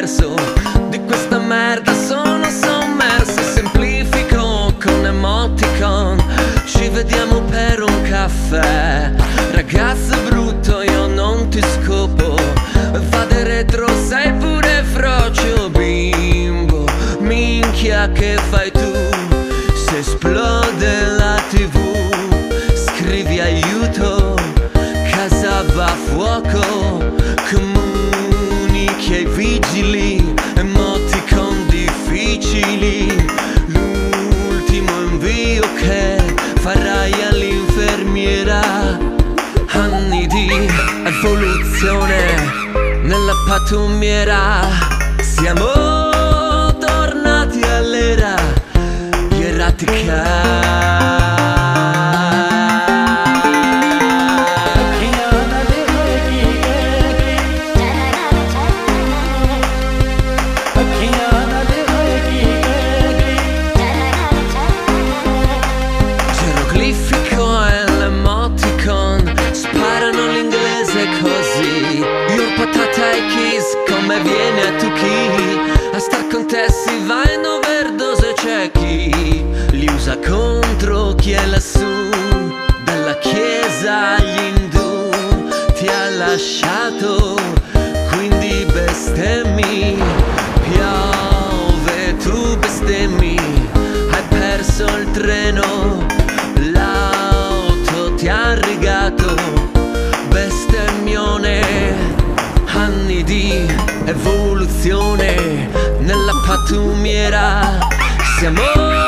perso di questa merda, sono sommerso. Semplifico con emoticon, ci vediamo per un caffè. Ragazzo brutto, io non ti scopo, fate retro, sei pure frocio. Bimbo, minchia che fai tu? Se esplode la TV, scrivi aiuto, casa va a fuoco, comunichi ai vigili, emoticon difficili. L'ultimo invio che farai all'infermiera. Anni di evoluzione nella pattumiera, siamo tornati all'era ieratica. Geroglifico e l'emoticon sparano l'inglese così. Your patata e kiss, come viene a tu chi? A star con te si va in overdose, c'è chi li usa contro chi è lassù. Dalla chiesa agli indù ti ha lasciato, quindi bestemmi. Piove, tu bestemmi, hai perso il treno, l'auto ti ha rigato, bestemmione. Anni di evoluzione nella pattumiera, siamo